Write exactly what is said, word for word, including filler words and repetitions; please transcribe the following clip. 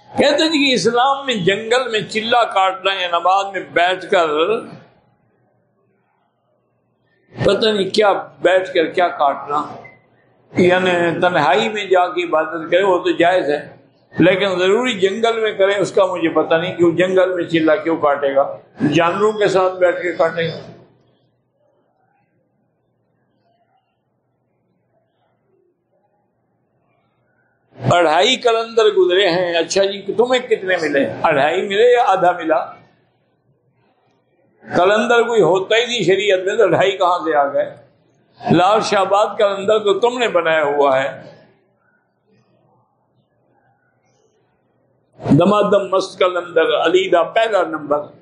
कहते जी कि इस्लाम में जंगल में चिल्ला काटना या नमाज में बैठकर पता नहीं क्या बैठकर क्या काटना, यानी तन्हाई में जाके इबादत करे वो तो जायज है, लेकिन जरूरी जंगल में करे उसका मुझे पता नहीं कि वो जंगल में चिल्ला क्यों काटेगा, जानवरों के साथ बैठ के काटेगा। अढ़ाई कलंदर गुजरे हैं। अच्छा जी तुम्हें कितने मिले? अढ़ाई मिले या आधा मिला? कलंदर कोई होता ही नहीं शरीयत में, तो अढ़ाई कहां से आ गए? लाल शाहबाद कलंदर तो तुमने बनाया हुआ है। दमादम मस्त कलंदर अलीदा पहला नंबर,